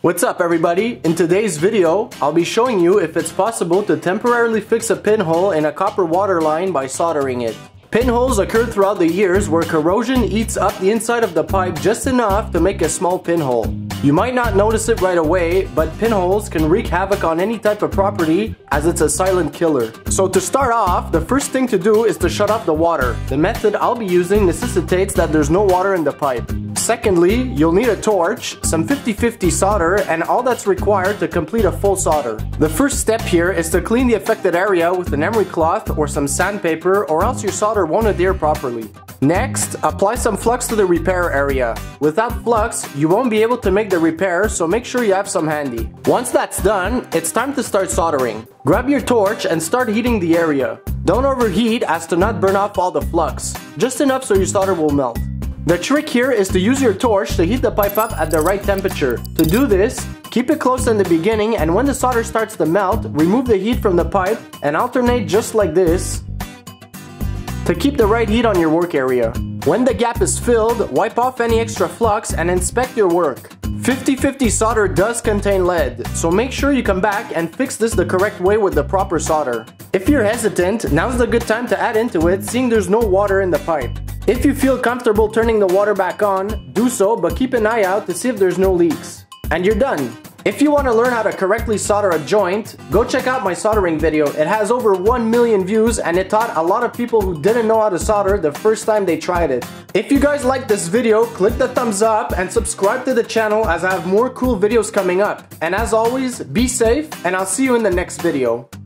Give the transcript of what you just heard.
What's up everybody? In today's video, I'll be showing you if it's possible to temporarily fix a pinhole in a copper water line by soldering it. Pinholes occur throughout the years where corrosion eats up the inside of the pipe just enough to make a small pinhole. You might not notice it right away, but pinholes can wreak havoc on any type of property as it's a silent killer. So to start off, the first thing to do is to shut off the water. The method I'll be using necessitates that there's no water in the pipe. Secondly, you'll need a torch, some 50-50 solder, and all that's required to complete a full solder. The first step here is to clean the affected area with an emery cloth or some sandpaper, or else your solder won't adhere properly. Next, apply some flux to the repair area. Without flux, you won't be able to make the repair, so make sure you have some handy. Once that's done, it's time to start soldering. Grab your torch and start heating the area. Don't overheat as to not burn off all the flux, just enough so your solder will melt. The trick here is to use your torch to heat the pipe up at the right temperature. To do this, keep it close in the beginning, and when the solder starts to melt, remove the heat from the pipe and alternate just like this to keep the right heat on your work area. When the gap is filled, wipe off any extra flux and inspect your work. 50-50 solder does contain lead, so make sure you come back and fix this the correct way with the proper solder. If you're hesitant, now's the good time to add into it, seeing there's no water in the pipe. If you feel comfortable turning the water back on, do so, but keep an eye out to see if there's no leaks. And you're done. If you want to learn how to correctly solder a joint, go check out my soldering video. It has over 1 million views and it taught a lot of people who didn't know how to solder the first time they tried it. If you guys like this video, click the thumbs up and subscribe to the channel as I have more cool videos coming up. And as always, be safe and I'll see you in the next video.